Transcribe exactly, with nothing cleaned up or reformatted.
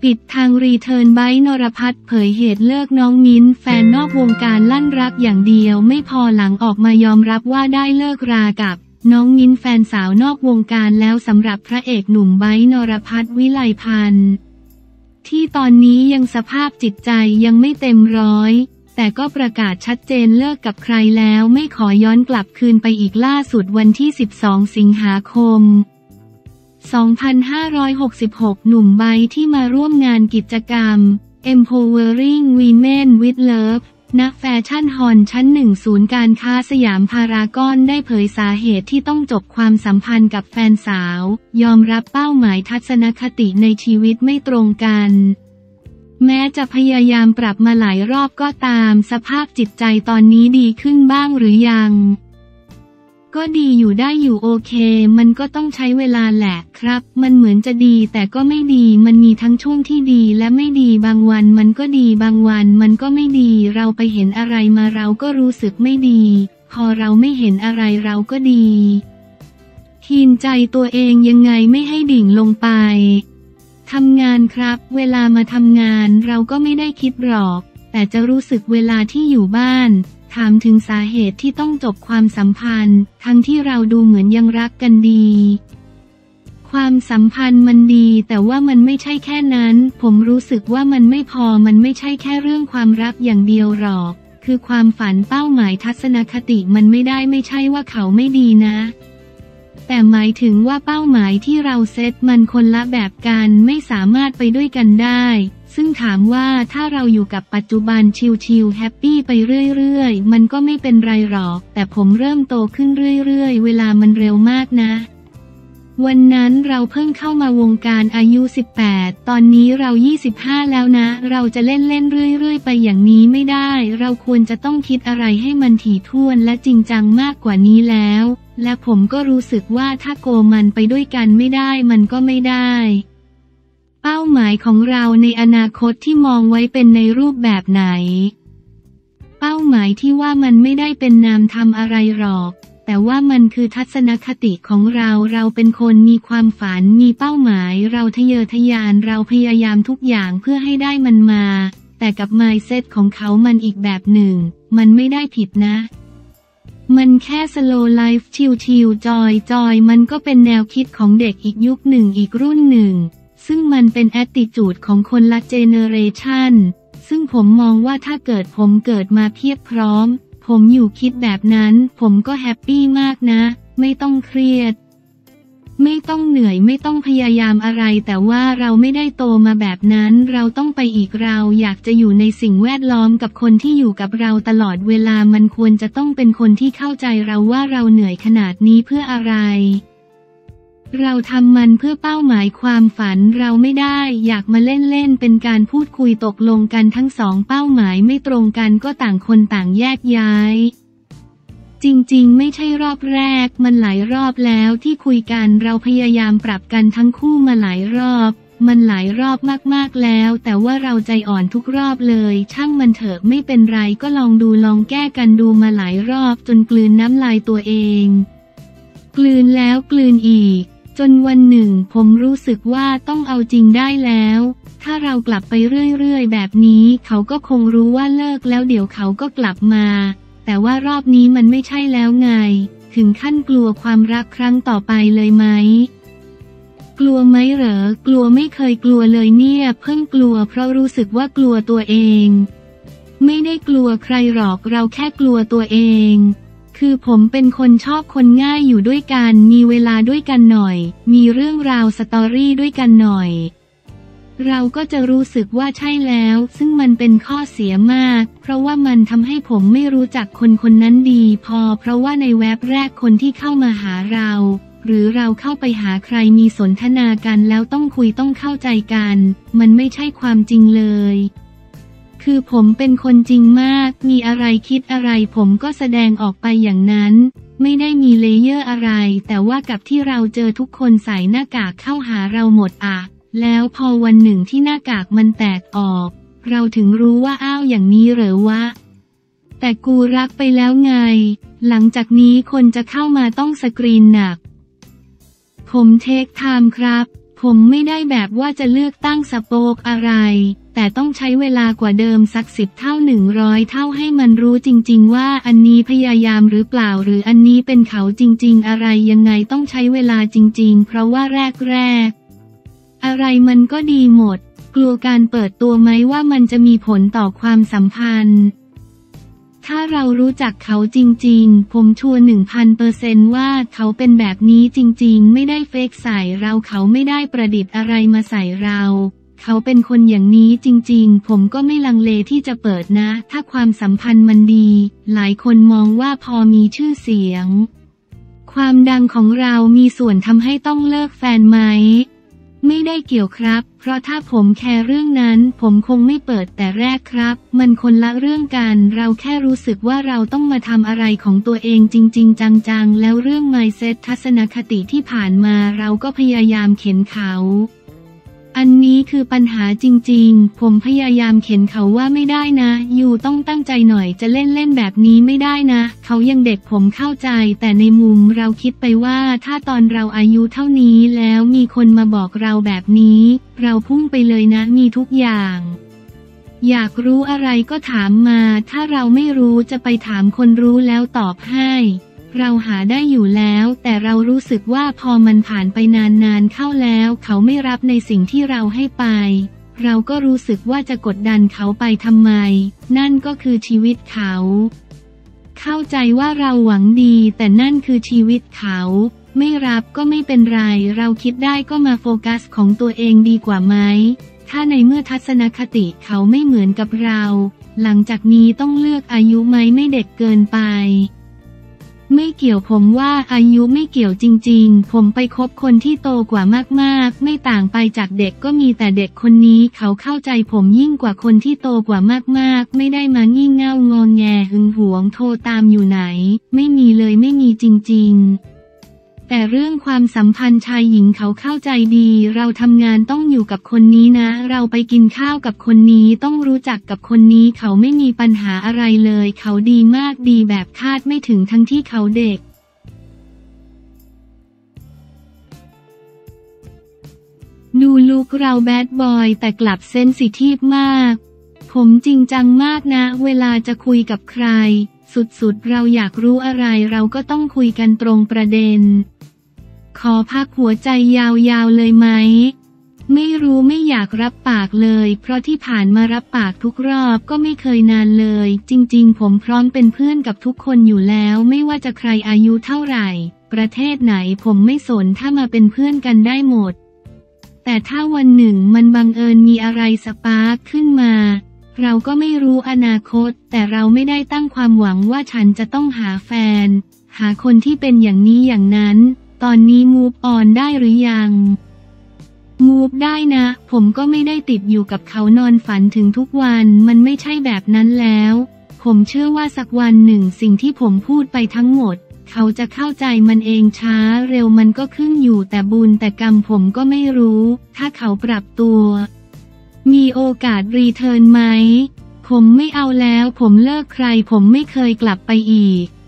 ปิดทางรีเทิร์นไบท์นรพัฒน์เผยเหตุเลิกน้องมิ้นแฟนนอกวงการลั่นรักอย่างเดียวไม่พอหลังออกมายอมรับว่าได้เลิกรากับน้องมิ้นแฟนสาวนอกวงการแล้วสำหรับพระเอกหนุ่มไบท์นรพัฒน์วิไลพันธ์ที่ตอนนี้ยังสภาพจิตใจยังไม่เต็มร้อยแต่ก็ประกาศชัดเจนเลิกกับใครแล้วไม่ขอย้อนกลับคืนไปอีกล่าสุดวันที่สิบสองสิงหาคมสองพันห้าร้อยหกสิบหก หนุ่มไบท์ที่มาร่วมงานกิจกรรม Empowering Women with Love ณ แฟชั่นฮอลล์ชั้นหนึ่งศูนย์การค้าสยามพารากอนได้เผยสาเหตุที่ต้องจบความสัมพันธ์กับแฟนสาวยอมรับเป้าหมายทัศนคติในชีวิตไม่ตรงกันแม้จะพยายามปรับมาหลายรอบก็ตามสภาพจิตใจตอนนี้ดีขึ้นบ้างหรือยังก็ดีอยู่ได้อยู่โอเคมันก็ต้องใช้เวลาแหละครับมันเหมือนจะดีแต่ก็ไม่ดีมันมีทั้งช่วงที่ดีและไม่ดีบางวันมันก็ดีบางวันมันก็ไม่ดีเราไปเห็นอะไรมาเราก็รู้สึกไม่ดีพอเราไม่เห็นอะไรเราก็ดีทีนใจตัวเองยังไงไม่ให้ดิ่งลงไปทำงานครับเวลามาทำงานเราก็ไม่ได้คิดหรอกแต่จะรู้สึกเวลาที่อยู่บ้านถามถึงสาเหตุที่ต้องจบความสัมพันธ์ทั้งที่เราดูเหมือนยังรักกันดีความสัมพันธ์มันดีแต่ว่ามันไม่ใช่แค่นั้นผมรู้สึกว่ามันไม่พอมันไม่ใช่แค่เรื่องความรักอย่างเดียวหรอกคือความฝันเป้าหมายทัศนคติมันไม่ได้ไม่ใช่ว่าเขาไม่ดีนะแต่หมายถึงว่าเป้าหมายที่เราเซตมันคนละแบบกันไม่สามารถไปด้วยกันได้ซึ่งถามว่าถ้าเราอยู่กับปัจจุบันชิลๆแฮปปี้ไปเรื่อยๆมันก็ไม่เป็นไรหรอกแต่ผมเริ่มโตขึ้นเรื่อยๆเวลามันเร็วมากนะวันนั้นเราเพิ่งเข้ามาวงการอายุสิบแปดตอนนี้เรายี่สิบห้าแล้วนะเราจะเล่นเล่นเรื่อยๆไปอย่างนี้ไม่ได้เราควรจะต้องคิดอะไรให้มันถี่ถ้วนและจริงจังมากกว่านี้แล้วและผมก็รู้สึกว่าถ้าโกมันไปด้วยกันไม่ได้มันก็ไม่ได้เป้าหมายของเราในอนาคตที่มองไว้เป็นในรูปแบบไหนเป้าหมายที่ว่ามันไม่ได้เป็นนามธรรมอะไรหรอกแต่ว่ามันคือทัศนคติของเราเราเป็นคนมีความฝันมีเป้าหมายเราทะเยอทะยานเราพยายามทุกอย่างเพื่อให้ได้มันมาแต่กับ mindset ของเขามันอีกแบบหนึ่งมันไม่ได้ผิดนะมันแค่ slow life ชิลๆจอยจอยมันก็เป็นแนวคิดของเด็กอีกยุคหนึ่งอีกรุ่นหนึ่งซึ่งมันเป็น attitude ของคนละ generation ซึ่งผมมองว่าถ้าเกิดผมเกิดมาเพียบพร้อมผมอยู่คิดแบบนั้นผมก็แฮปปี้มากนะไม่ต้องเครียดไม่ต้องเหนื่อยไม่ต้องพยายามอะไรแต่ว่าเราไม่ได้โตมาแบบนั้นเราต้องไปอีกเราอยากจะอยู่ในสิ่งแวดล้อมกับคนที่อยู่กับเราตลอดเวลามันควรจะต้องเป็นคนที่เข้าใจเราว่าเราเหนื่อยขนาดนี้เพื่ออะไรเราทำมันเพื่อเป้าหมายความฝันเราไม่ได้อยากมาเล่นๆเป็นการพูดคุยตกลงกันทั้งสองเป้าหมายไม่ตรงกันก็ต่างคนต่างแยกย้ายจริงๆไม่ใช่รอบแรกมันหลายรอบแล้วที่คุยกันเราพยายามปรับกันทั้งคู่มาหลายรอบมันหลายรอบมากๆแล้วแต่ว่าเราใจอ่อนทุกรอบเลยช่างมันเถอะไม่เป็นไรก็ลองดูลองแก้กันดูมาหลายรอบจนกลืนน้ำลายตัวเองกลืนแล้วกลืนอีกจนวันหนึ่งผมรู้สึกว่าต้องเอาจริงได้แล้วถ้าเรากลับไปเรื่อยๆแบบนี้เขาก็คงรู้ว่าเลิกแล้วเดี๋ยวเขาก็กลับมาแต่ว่ารอบนี้มันไม่ใช่แล้วไงถึงขั้นกลัวความรักครั้งต่อไปเลยไหมกลัวไหมเหรอกลัวไม่เคยกลัวเลยเนี่ยเพิ่งกลัวเพราะรู้สึกว่ากลัวตัวเองไม่ได้กลัวใครหรอกเราแค่กลัวตัวเองคือผมเป็นคนชอบคนง่ายอยู่ด้วยกันมีเวลาด้วยกันหน่อยมีเรื่องราวสตอรี่ด้วยกันหน่อยเราก็จะรู้สึกว่าใช่แล้วซึ่งมันเป็นข้อเสียมากเพราะว่ามันทำให้ผมไม่รู้จักคนคนนั้นดีพอเพราะว่าในแว็บแรกคนที่เข้ามาหาเราหรือเราเข้าไปหาใครมีสนทนากันแล้วต้องคุยต้องเข้าใจกันมันไม่ใช่ความจริงเลยคือผมเป็นคนจริงมากมีอะไรคิดอะไรผมก็แสดงออกไปอย่างนั้นไม่ได้มีเลเยอร์อะไรแต่ว่ากับที่เราเจอทุกคนใส่หน้ากากเข้าหาเราหมดอะแล้วพอวันหนึ่งที่หน้ากากมันแตกออกเราถึงรู้ว่าอ้าวอย่างนี้เหรอวะแต่กูรักไปแล้วไงหลังจากนี้คนจะเข้ามาต้องสกรีนหนักผมเทคไทม์ครับผผมไม่ได้แบบว่าจะเลือกตั้งสโปกอะไรแต่ต้องใช้เวลากว่าเดิมสักสิบเท่าหนึ่งร้อยเท่าให้มันรู้จริงๆว่าอันนี้พยายามหรือเปล่าหรืออันนี้เป็นเขาจริงๆอะไรยังไงต้องใช้เวลาจริงๆเพราะว่าแรกๆอะไรมันก็ดีหมดกลัวการเปิดตัวไหมว่ามันจะมีผลต่อความสัมพันธ์ถ้าเรารู้จักเขาจริงๆผมชัวร์หนึ่งพันเปอร์เซนต์ว่าเขาเป็นแบบนี้จริงๆไม่ได้เฟกใส่เราเขาไม่ได้ประดิษฐ์อะไรมาใส่เราเขาเป็นคนอย่างนี้จริงๆผมก็ไม่ลังเลที่จะเปิดนะถ้าความสัมพันธ์มันดีหลายคนมองว่าพอมีชื่อเสียงความดังของเรามีส่วนทำให้ต้องเลิกแฟนไหมไม่ได้เกี่ยวครับเพราะถ้าผมแคร์เรื่องนั้นผมคงไม่เปิดแต่แรกครับมันคนละเรื่องกันเราแค่รู้สึกว่าเราต้องมาทำอะไรของตัวเองจริงๆจังๆแล้วเรื่อง mindset ทัศนคติที่ผ่านมาเราก็พยายามเข็นเขาอันนี้คือปัญหาจริงๆผมพยายามเข็นเขาว่าไม่ได้นะอยู่ต้องตั้งใจหน่อยจะเล่นเล่นแบบนี้ไม่ได้นะเขายังเด็กผมเข้าใจแต่ในมุมเราคิดไปว่าถ้าตอนเราอายุเท่านี้แล้วมีคนมาบอกเราแบบนี้เราพุ่งไปเลยนะมีทุกอย่างอยากรู้อะไรก็ถามมาถ้าเราไม่รู้จะไปถามคนรู้แล้วตอบให้เราหาได้อยู่แล้วแต่เรารู้สึกว่าพอมันผ่านไปนานๆเข้าแล้วเขาไม่รับในสิ่งที่เราให้ไปเราก็รู้สึกว่าจะกดดันเขาไปทำไมนั่นก็คือชีวิตเขาเข้าใจว่าเราหวังดีแต่นั่นคือชีวิตเขาไม่รับก็ไม่เป็นไรเราคิดได้ก็มาโฟกัสของตัวเองดีกว่าไหมถ้าในเมื่อทัศนคติเขาไม่เหมือนกับเราหลังจากนี้ต้องเลือกอายุไหมไม่เด็กเกินไปไม่เกี่ยวผมว่าอายุไม่เกี่ยวจริงๆผมไปคบคนที่โตกว่ามากๆไม่ต่างไปจากเด็กก็มีแต่เด็กคนนี้เขาเข้าใจผมยิ่งกว่าคนที่โตกว่ามากๆไม่ได้มางี่เง่างอแงหึงหวงโทรตามอยู่ไหนไม่มีเลยไม่มีจริงๆแต่เรื่องความสัมพันธ์ชายหญิงเขาเข้าใจดีเราทำงานต้องอยู่กับคนนี้นะเราไปกินข้าวกับคนนี้ต้องรู้จักกับคนนี้เขาไม่มีปัญหาอะไรเลยเขาดีมากดีแบบคาดไม่ถึงทั้งที่เขาเด็กดูลุคเราแบดบอยแต่กลับเซนซิทีฟมากผมจริงจังมากนะเวลาจะคุยกับใครสุดๆเราอยากรู้อะไรเราก็ต้องคุยกันตรงประเด็นขอพักหัวใจยาวๆเลยไหมไม่รู้ไม่อยากรับปากเลยเพราะที่ผ่านมารับปากทุกรอบก็ไม่เคยนานเลยจริงๆผมพร้อมเป็นเพื่อนกับทุกคนอยู่แล้วไม่ว่าจะใครอายุเท่าไหร่ประเทศไหนผมไม่สนถ้ามาเป็นเพื่อนกันได้หมดแต่ถ้าวันหนึ่งมันบังเอิญมีอะไรสปาร์คขึ้นมาเราก็ไม่รู้อนาคตแต่เราไม่ได้ตั้งความหวังว่าฉันจะต้องหาแฟนหาคนที่เป็นอย่างนี้อย่างนั้นตอนนี้มูฟออนได้หรือยังมูฟได้นะผมก็ไม่ได้ติดอยู่กับเขานอนฝันถึงทุกวันมันไม่ใช่แบบนั้นแล้วผมเชื่อว่าสักวันหนึ่งสิ่งที่ผมพูดไปทั้งหมดเขาจะเข้าใจมันเองช้าเร็วมันก็ขึ้นอยู่แต่บุญแต่กรรมผมก็ไม่รู้ถ้าเขาปรับตัวมีโอกาสรีเทิร์นไหมผมไม่เอาแล้วผมเลิกใครผมไม่เคยกลับไปอีก